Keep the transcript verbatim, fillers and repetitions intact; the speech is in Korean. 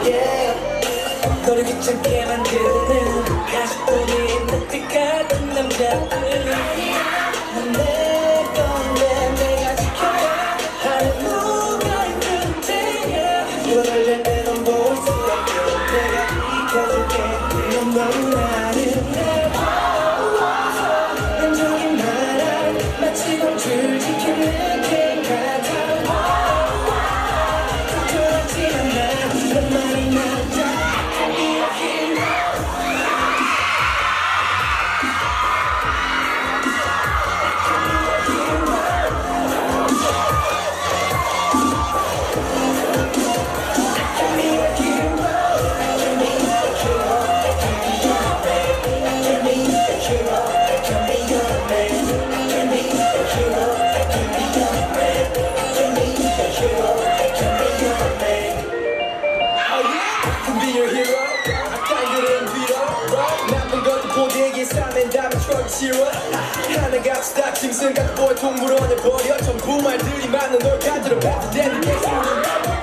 yeah. 너를 귀찮게 만드는 가식뿐이 있는 듯 같은 남자들 난 내 건데 내가 지켜야 하는 누가 있는데 너를 낼 때 넌 볼 수 없게 내가 비켜줄게 넌 너무나는 내 보고서 난 저기 말한 마치 공주를 지킨 느낌 같아 그렇지만 난 너만의 남자 하나같이 다 짐승 같은 보통 물어내버려 전부 말들이 많은 널 가지러 뱉을 때는 계속